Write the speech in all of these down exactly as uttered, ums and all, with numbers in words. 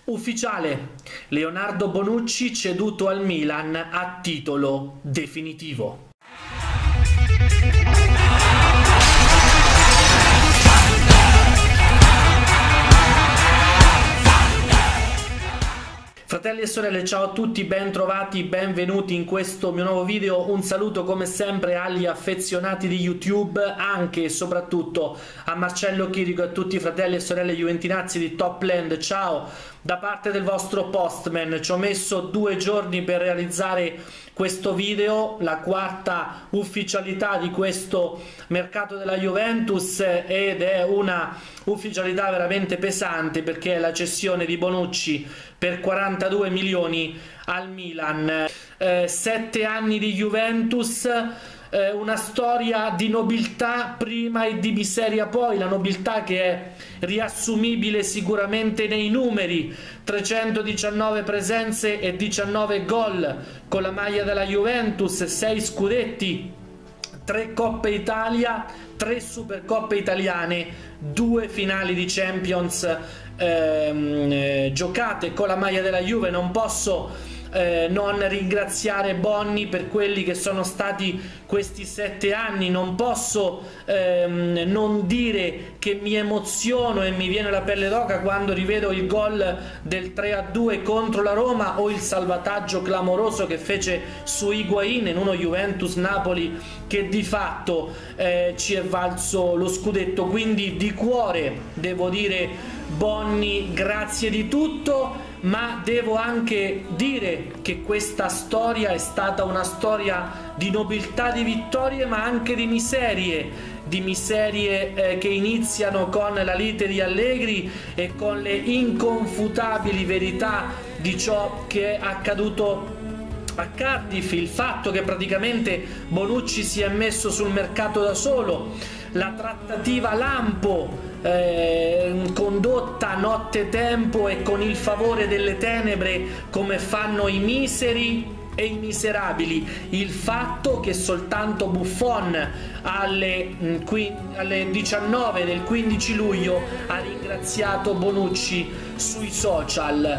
Ufficiale, Leonardo Bonucci ceduto al Milan a titolo definitivo. Fratelli e sorelle, ciao a tutti, ben trovati, benvenuti in questo mio nuovo video. Un saluto come sempre agli affezionati di YouTube, anche e soprattutto a Marcello Chirico e a tutti i fratelli e sorelle juventinazzi di Top Land. Ciao da parte del vostro postman. Ci ho messo due giorni per realizzare questo video, la quarta ufficialità di questo mercato della Juventus, ed è una ufficialità veramente pesante perché è la cessione di Bonucci per quarantadue milioni al Milan. Eh, sette anni di Juventus, eh, una storia di nobiltà prima e di miseria poi, la nobiltà che è riassumibile sicuramente nei numeri: trecentodiciannove presenze e diciannove gol con la maglia della Juventus, sei scudetti, tre Coppe Italia, tre Supercoppe italiane, due finali di Champions ehm, eh, giocate con la maglia della Juve. Non posso eh, non ringraziare Bonni per quelli che sono stati questi sette anni, non posso ehm, non dire che mi emoziono e mi viene la pelle d'oca quando rivedo il gol del tre a due contro la Roma o il salvataggio clamoroso che fece su Higuain in uno Juventus-Napoli che di fatto eh, ci è valso lo scudetto. Quindi di cuore devo dire Bonni, grazie di tutto, ma devo anche dire che questa storia è stata una storia di nobiltà, di vittorie, ma anche di miserie, di miserie eh, che iniziano con la lite di Allegri e con le inconfutabili verità di ciò che è accaduto a Cardiff, il fatto che praticamente Bonucci si è messo sul mercato da solo, la trattativa lampo eh, condotta nottetempo e con il favore delle tenebre come fanno i miseri e i miserabili, il fatto che soltanto Buffon alle, alle diciannove del quindici luglio ha ringraziato Bonucci sui social,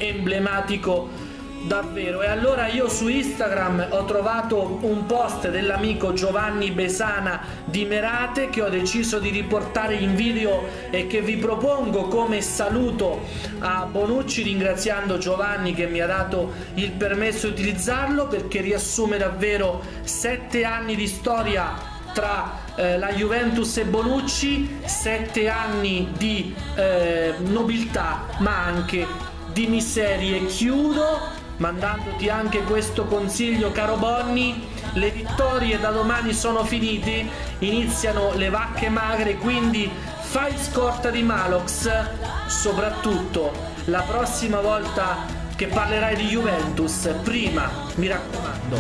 emblematico davvero. E allora io su Instagram ho trovato un post dell'amico Giovanni Besana di Merate che ho deciso di riportare in video e che vi propongo come saluto a Bonucci, ringraziando Giovanni che mi ha dato il permesso di utilizzarlo, perché riassume davvero sette anni di storia tra eh, la Juventus e Bonucci, sette anni di eh, nobiltà ma anche di miserie. Chiudo mandandoti anche questo consiglio, caro Bonni: le vittorie da domani sono finite, iniziano le vacche magre, quindi fai scorta di Malox. Soprattutto la prossima volta che parlerai di Juventus, prima mi raccomando,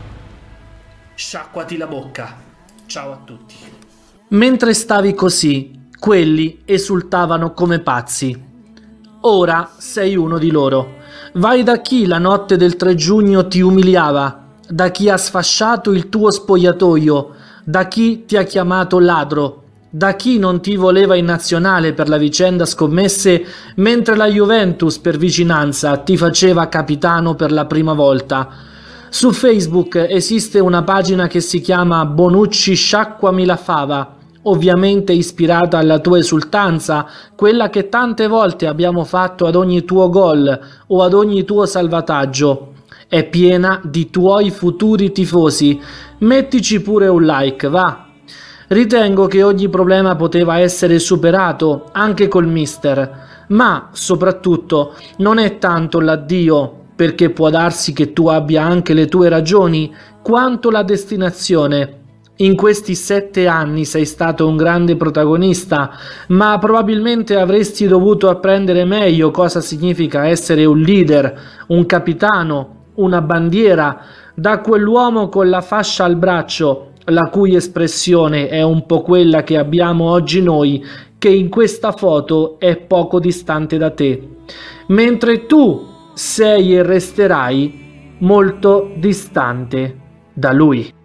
sciacquati la bocca. Ciao a tutti. Mentre stavi così, quelli esultavano come pazzi. Ora sei uno di loro. Vai da chi la notte del tre giugno ti umiliava, da chi ha sfasciato il tuo spogliatoio, da chi ti ha chiamato ladro, da chi non ti voleva in nazionale per la vicenda scommesse, mentre la Juventus per vicinanza ti faceva capitano per la prima volta. Su Facebook esiste una pagina che si chiama Bonucci sciacquami la fava, ovviamente ispirata alla tua esultanza, quella che tante volte abbiamo fatto ad ogni tuo gol o ad ogni tuo salvataggio. È piena di tuoi futuri tifosi. Mettici pure un like, va. Ritengo che ogni problema poteva essere superato anche col mister, ma soprattutto non è tanto l'addio, perché può darsi che tu abbia anche le tue ragioni, quanto la destinazione. In questi sette anni sei stato un grande protagonista, ma probabilmente avresti dovuto apprendere meglio cosa significa essere un leader, un capitano, una bandiera, da quell'uomo con la fascia al braccio, la cui espressione è un po' quella che abbiamo oggi noi, che in questa foto è poco distante da te, mentre tu sei e resterai molto distante da lui.